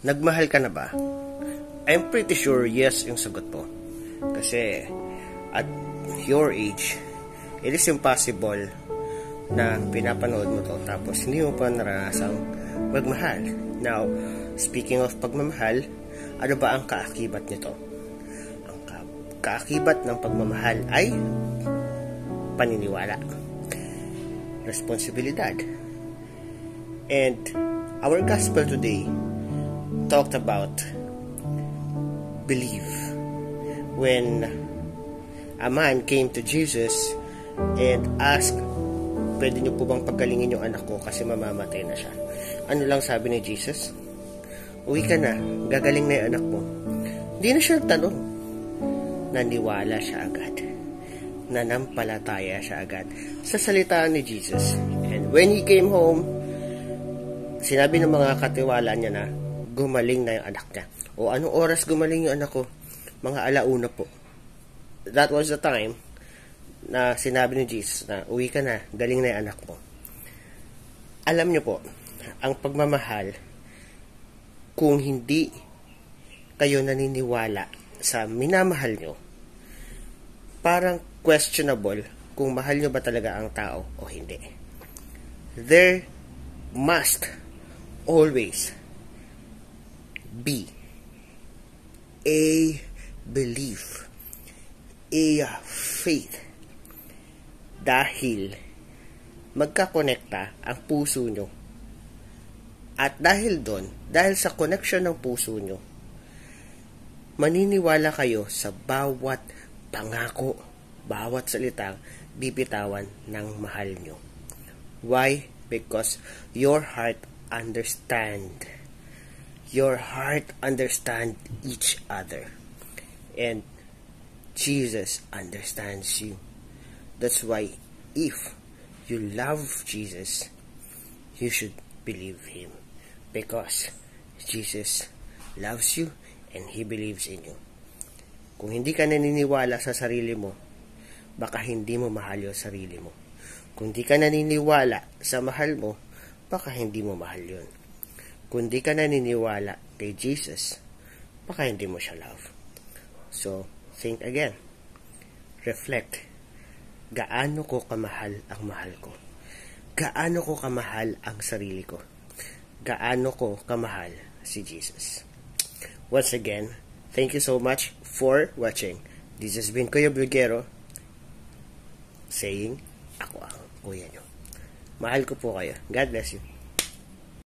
Nagmahal ka na ba? I'm pretty sure yes yung sagot mo. Kasi at your age, it is impossible na pinapanood mo to tapos hindi mo pa naranasang magmahal. Now, speaking of pagmamahal, ano ba ang kaakibat nito? Ang kaakibat ng pagmamahal ay paniniwala, responsibilidad. And our gospel today talked about belief. When a man came to Jesus and asked, pwede niyo po bang paggalingin yung anak ko kasi mamamatay na siya? Ano lang sabi ni Jesus? Uwi ka na, gagaling na yung anak mo. Hindi na siya tanong. Naniwala siya agad. Nanampalataya siya agad sa salita ni Jesus. And when he came home, sinabi ng mga katiwala niya na gumaling na yung anak niya. O anong oras gumaling yung anak ko? Mga alauna po. That was the time na sinabi ni Jesus na uwi ka na, galing na yung anak mo. Alam niyo po, ang pagmamahal, kung hindi kayo naniniwala sa minamahal nyo, parang questionable kung mahal nyo ba talaga ang tao o hindi. There must always be a belief, a faith, dahil magkakonekta ang puso nyo. At dahil doon, dahil sa connection ng puso nyo, maniniwala kayo sa bawat pangako, bawat salitang bibitawan ng mahal nyo. Why? Because your heart understand. Your heart understand each other. And Jesus understands you. That's why if you love Jesus, you should believe Him. Because Jesus loves you and He believes in you. Kung hindi ka naniniwala sa sarili mo, baka hindi mo mahal yung sarili mo. Kung hindi ka naniniwala sa mahal mo, baka hindi mo mahal yun. Kung hindi ka naniniwala kay Jesus, baka hindi mo siya love. So, think again. Reflect. Gaano ko kamahal ang mahal ko? Gaano ko kamahal ang sarili ko? Gaano ko kamahal si Jesus? Once again, thank you so much for watching. This has been Kuya Bulguero saying, ako ang kuya nyo. Mahal ko po kayo. God bless you.